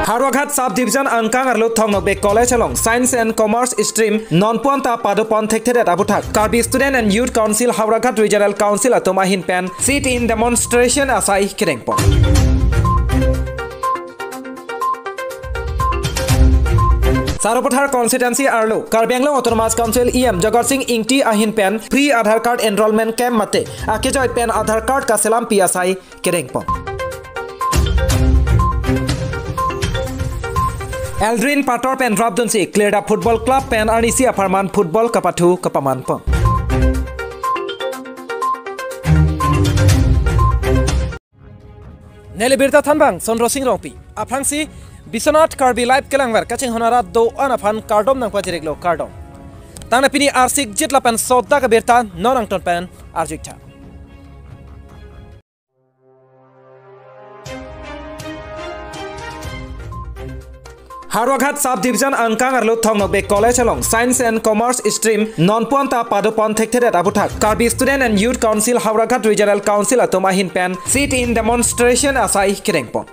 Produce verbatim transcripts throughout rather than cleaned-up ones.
Harwaghat Subdivision Angkang Arlo Thongnokbe College along Science and Commerce Stream Non-Ponta Padopon Thekthedet Abuthak Karbi Student and Youth Council Harwaghat Regional Council Atomahin Pen Sit in Demonstration Asai Kirengpon Saropothar Constituency Arlo Karbi Anglong Autonomous Council E M Jagat Singh Ingti Ahin Pen Pre Aadhaar Card Enrollment Camp Mate Akejoy Pen Aadhaar Card Kaselam P S I Kirengpon Aldrin Pator Pen Rabdunsi cleared up Football Club Pen Arnisi Aparman Football Kapatu Kapaman Pong Nelibirta Thanbang Sondro Singh Rongpi Aphangsi Bisonat Karbi Live Kelangwar Kaching Honorat Do Anaphan Kardom Nang Pajireglo Kardom Tangna Pini Arsik Jitlapan Sodda Kabirta Nonangton Pen Arjikta Harwaghat Subdivision Angkang Arlo Thongnokbe College along Science and Commerce Stream Non-Ponta Padopon Thekthedet Abuthak Karbi Student and Youth Council Harwaghat Regional Council Atomahin Pen Sit in Demonstration Asai Kirengpon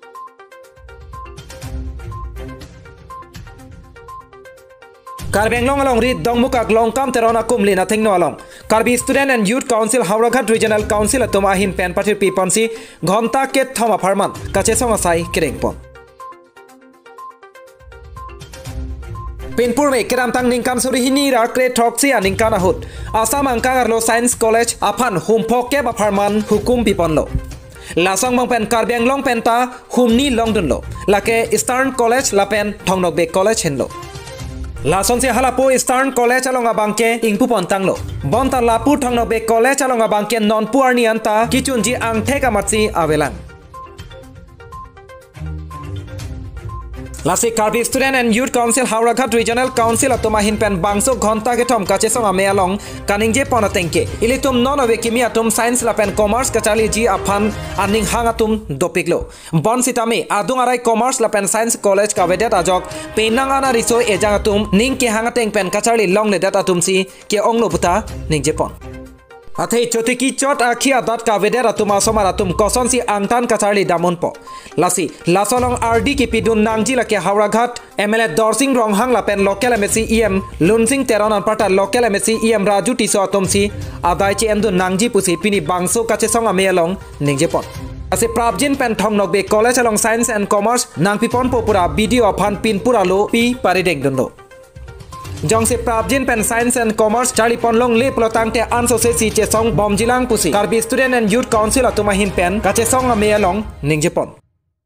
Karbi Anglong along Rit Dongmukak Longkam Terona Kumli Nathing No along Karbi Student and Youth Council Harwaghat Regional Council Atomahin Pen Patir Piponsi Ghonta Ket Thoma Parman Kachesong Asai Kirengpon Pinpur me keram tang ningkan suri hini ra kre troksi aningkan ahut Asam Angkang Arlo Science College apan humpok ke baparman hukum piponlo Lasong bang pen Karbi Anglong penta humni longdunlo lake Eastern College lapen Thongnokbe College henlo Lason se halapo Eastern College along abangke ingpu pontanglo bonta lapu Thongnokbe College along abangke nonpu arnianta kichunji angthe kamatsi avelang Lasi Karbi Student and Youth Council Harwaghat Regional Council Atomahin Pen Bangso Ghonta ke Thom Kachesong ame along Kaningje Ponatengke Ilitum non ave kimi atum Science lapen Commerce kachali ji aphan aning hangatum dopiklo Bon sitame adung arai Commerce lapen Science College kavedet ajok penang ana riso ejangatum ning ke hangateng pen kachali long ledat atum si ke onglo buta ningje pon Athei chotiki chot akhi adat kavedet atum asomar atum koson si angtan kachali damon po Lasi lasolong R D ki pidun nangji lake Harwaghat M L A Dorsing Ronghang lapen local M S C E M Lunsing Teronan Pata local M S C E M Raju Tiso atomsi adai chi endu nangji pusi pini bangso kachesong ame along ningjepon Ase Prabjin Pen Thongnokbe College along Science and Commerce nangpipon popura video aphan pinpura lo pi parideng dundo Jongse Prabjin Pen Science and Commerce Charlie Ponlong Le Plotangte Ansose Si Chesong Bomjilang Pusi Karbi Student and Youth Council Atomahin Pen Kachesong ame along ningjepon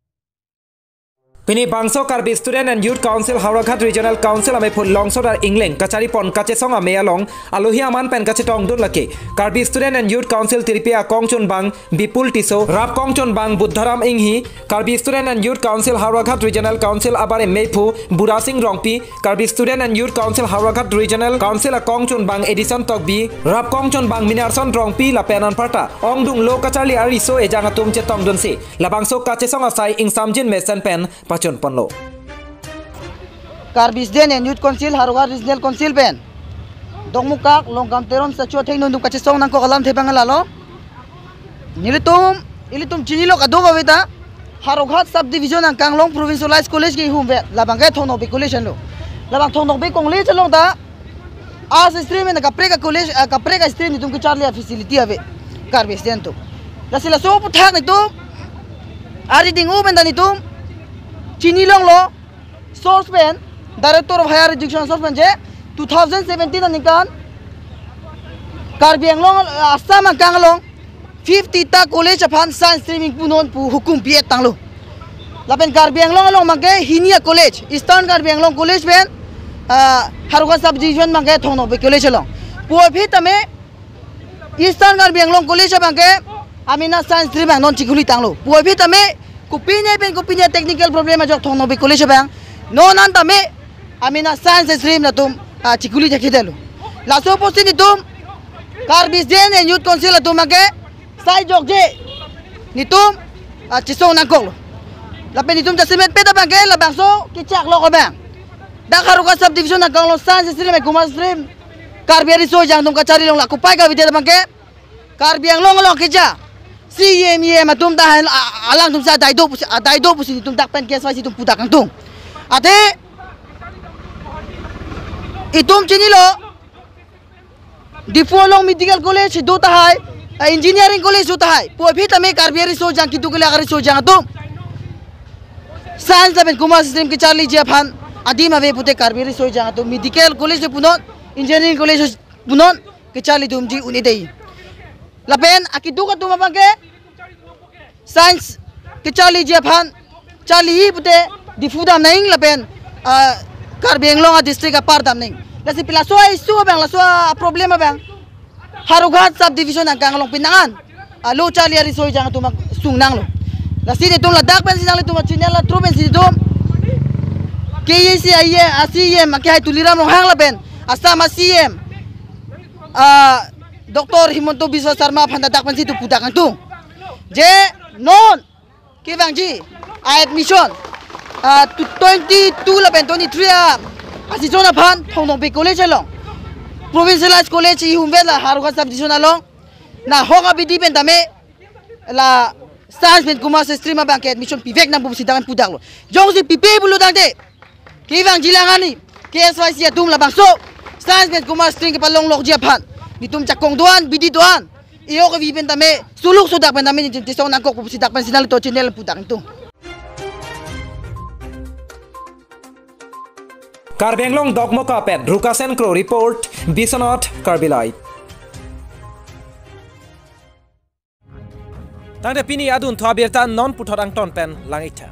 Pini Bangso Karbi Student and Youth Council Harwaghat Regional Council ame phun longsodar England kachari pon kachesong ame along alohi aman pen kachetong dun lake Karbi Student and Youth Council Tiripia Kongchun Bang Bipul Tiso Rap Kongchun Bang Buddharam Inghi Karbi Student and Youth Council Harwaghat Regional Council Abare Meipu Burasing Rongpi Karbi Student and Youth Council Harwaghat Regional Council Kongchun Bang Edison Tokbi Rap Kongchun Bang Minarson Rongpi la penan parta Ongdung lo kachali ariso ejangatum chetong dunsi labangso kachesong asai ing samjin mesen pen Pachon Ponlo Karbi Student and Youth Council Harwaghat Regional Council pen Dongmukak Longkam Teron Sacho Theng Nundum Kachesong nangko kalam thebangalalo Nilitum ilitum chinilo kadoga weta Harwaghat Subdivision Angkang Long Provincialized College ki humbe labangkai Thongnokbe College lo labang Thongnokbe College long ta as stream and kapreka college kapreka stream nitum ki charlia facility ave Karbi Student to lasila so puthak nitum ari dingu benda nitum Chinilong lo source pen Director of Higher Education source pen je twenty seventeen anikan Karbi Anglong Assam Angkang long fifty ta college aphan science streaming punon pu hukum pi tanglo lapen Karbi Anglong long mangke Hinia College Eastern Karbi Anglong College pen Harwaghat Subdivision mangke Thongnokbe College long puaphi tame Eastern Karbi Anglong College mangke amina science stream non chikuli tanglo puaphi tame Kupinya pen kupinya technical problem ajok Thongnokbe College bang no nan tame amina science stream na tum chikuli jakhidelo laso posti ni tum Karbi Student and Youth Council atum age sai jok je ni tum chisong nangkol lapen ni tum jasimet peta bangke la bangso kichak lo ko bang da Harwaghat Subdivision na kang lo science stream e commerce stream Karbi ari so jang tum kachari long la kupai ka vidya bangke Karbi Anglong lo kicha si em em atum ta alang tum sa daido daido pusi tum tak pen kes wasi tum putak ang tung ate itum chinilo di Folong Medical College do tahai engineering college do tahai po bhi tame karbiari so jang kitu kala kari so jang tum science laben kumar system ke charli je phan adim ave pute karbiari so jang tum medical college punon engineering college punon ke charli tum ji uni dei lapen akidu ka tum abang ke science ke charli je phan charli pute di fudam naing lapen Karbi Anglong district apar dam naing lasi pila so isu bang la so problem bang Harugat subdivision ang Anglong pinangan lo charli ari so jang tum sungnang lo lasi ni tum la dak ben sinang tum chinel la truben si tum ke yesi aye asiem ke hai tuliram lo hang lapen asa masiem Doktor Himonto Biswa Sarma phanda dak ben si tu pudak tu je non ke bang ji admission twenty-two lapen twenty-three asi zona phan thonong pe college long provincialized college i humbe la haruga subdivision along na hoga bidi ben dame la science ben kumar se stream bank admission pivek na busi dangan pudak lo jong si pipe bulu dang de ke bang jilangani K S Y C atum la bangso science ben kumar string ke palong lok dia phan ditum chakong doan bidi doan iyo ke ben dame suluk sudak ben dame ni tisong nangkok busi dak ben sinal to channel pudak tu Karbi Anglong Dogmo Kapet, Rukasen Kro Report, Bisonot, Karbilai. Tangde pini adun Twabirta non putorang ton pen langita.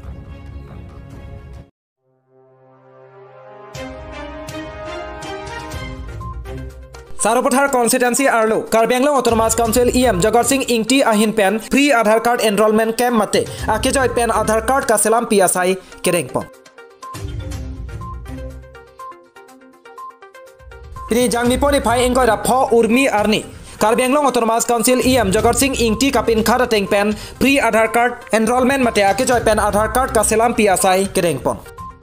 Saropothar constituency Arlo, Karbi Anglong Autonomous Council E M Jagat Singh Ingti Ahin pen, free Aadhaar card enrollment camp mate, akejoy pen Aadhaar card ka selam P S I kerengpon. Ini jangmi poni pai engkau da pho urmi arni. Karbi Anglong Autonomous Council E M Jagat Singh Ingti kapin khada teng pen pre Aadhaar card enrollment mate ake joy pen Aadhaar card ka selam P S I kereng pon.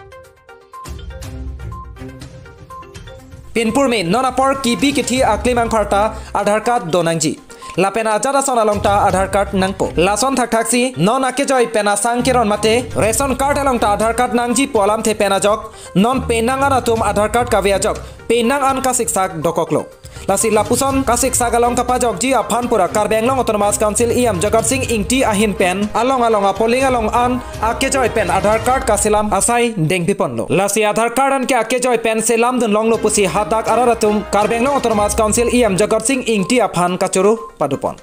Pinpur me nonapor kibi kithi aklimang kharta Aadhaar card donangji. Lapen ajara sonalongta Aadhaar card nangpo. Lason thak thaksi non ake joy pena sangkeron mate ration card alongta Aadhaar card nangji polam the pena jok non penangan atum Aadhaar card kavia jok penang an ka siksak dokoklo. Lasi lapuson ka siksak along ka pajok ji aphan pura Karbi Anglong Autonomous Council E M Jagat Singh Ingti ahin pen along along a polling along an ake joy pen Aadhaar card ka selam asai deng piponlo. Lasi Aadhaar card an ke ake joy pen selam dun long lo pusi hatak araratum Karbi Anglong Autonomous Council E M Jagat Singh Ingti aphan ka churu padupon.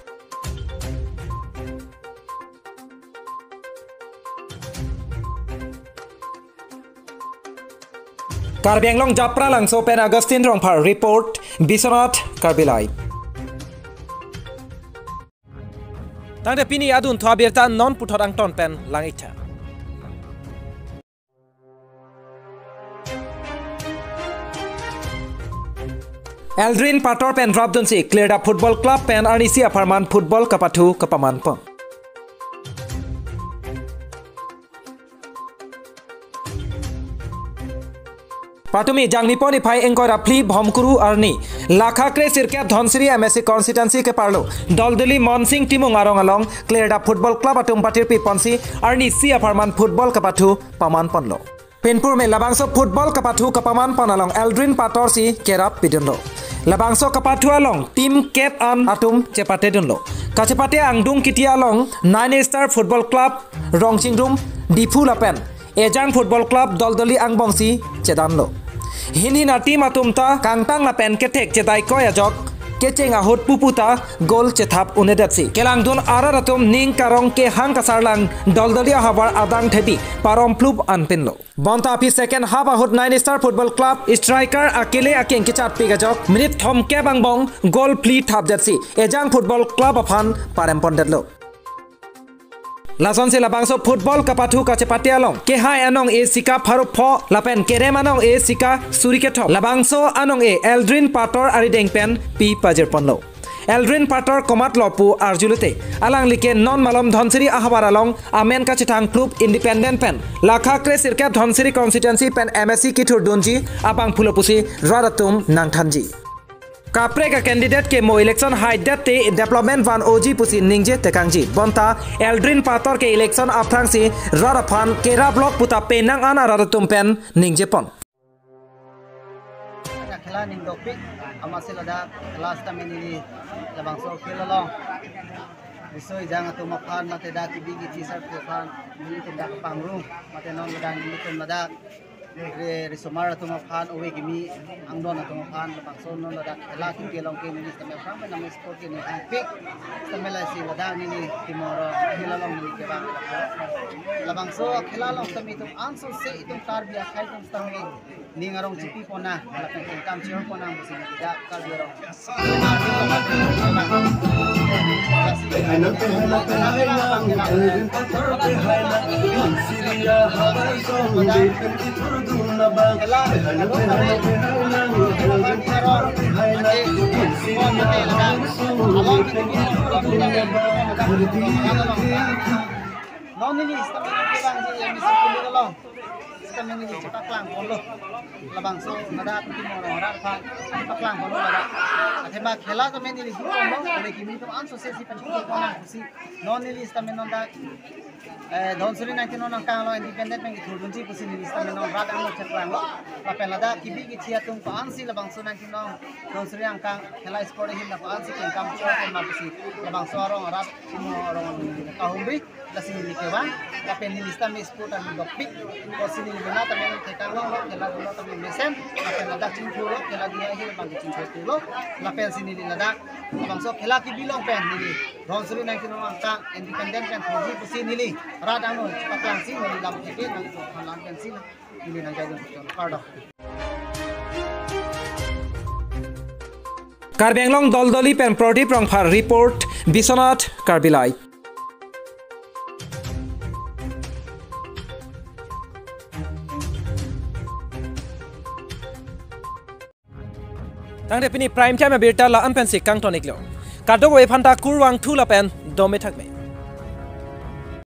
Karbi Anglong Japra Langso pen Agustin Rongpar report Bisonot Karbilai. Tangde pini adun Twabirta non putorang ton pen langita. Aldrin Pator pen Rabdun si cleared up football club pen Arnisi Aparman football kapatu kapaman pon. Patumi jangni poni pai engkoi rapli bhomkuru arni lakha kre sirkya dhonsiri M S C constituency ke parlo doldeli monsing timung arong along cleared up football club atum patir pi ponsi arni si aparman football kapathu paman ponlo Pinpur me labangso football kapathu kapaman ponalong Aldrin Pator si kerap pidunlo labangso kapathu along team cap an atum chepate dunlo kachepate angdung kitia along nine star football club rongchingrum difu lapen Ejang football club doldoli angbongsi cedanlo. Hini na team atumta kangtang la pen ketek cedai koya jok keceng ahut puputa gol cethap unedapsi. Kelang dun araratum ning karong ke hang kasarlang doldoli habar adang thebi parom plub anpinlo. Bonta api second half ahut nine star football club striker akele akeng kechat piga jok minute thom ke bangbong gol pli thap datsi. Ejang football club aphan parempon detlo. Lason se labangso football kapathu kachepate along ke hai anong e sika pharu pho lapen kerem anong e sika surike thop labangso anong e Aldrin Pator ari dengpen pi pajer ponlo Aldrin Pator komat lopu arjulute alang like non malom dhonsiri ahbar along amen ka chitang club independent pen lakha kre sirka dhonsiri constituency pen M S C kitur dunji apang phulopusi radatum nangthanji Kapre ka candidate ke mo election haidat te development van oji pusi ningje tekangji bonta Eldrin Pator ke election apthangsi raraphan kera block puta penang ana raratumpen ningje pon khela ning dopik amasila da last time ini labang so kelolong Risoi jangan tu makan mate dak bigi cisar tu kan ini tidak pangrung mate non dan ini tu madak re risomara tu makan owe gimi angdon tu makan labang so non dak laki kelong ke ini sampai sampai nama sport ini pik sampai lah si ladang ini timoro kelolong ini ke bang labang so kelolong sampai itu ansur se itu kar biar kai tu sampai ni ngarong cipi pona lapang kam cior pona musim tidak kar biar Haina haina haina Eldrin Pator ke haina Syria habai song dekan iturduna bang haina haina haina Eldrin Pator ke haina Syria habai song dekan iturduna bang non ini istana kita yang bisa pilih kalau istana ini cepat lang polo labang so nada timor orang kan cepat lang polo nada Atheba khela to meni li guru mo ole kimi to an society pan ko na si non ni lista men non da eh donsuri nineteen non ka lo independent men ki thudun ji pusi ni lista men non rada no chat lang lo pa pela da kibi ki chia tum pa an si labang so nineteen non donsuri ang ka khela sport hin da pa an si ken kam cho ko ma pusi labang so ro rad timo ro ka humbi la si ni ke ba la pen ni lista me sport an dopik ko si ni bina ta men ke ka lo khela lo ta men mesen pa pela da chin thu lo khela dia hi bang chin thu lo la pen si ni lada labang so khela ki bilong pen ni donsuri nineteen non ka independent pen thuji pusi ni li radang no patang si ni lam ke nang so khalan pen si ni nang jai do part of Karbi Anglong Doldoli pen Proti Prongphar report Biswanath Karbilai Tang de pini prime time birta la an pen si kang tonik lo kadog we phanta kurwang thula pen dome thakme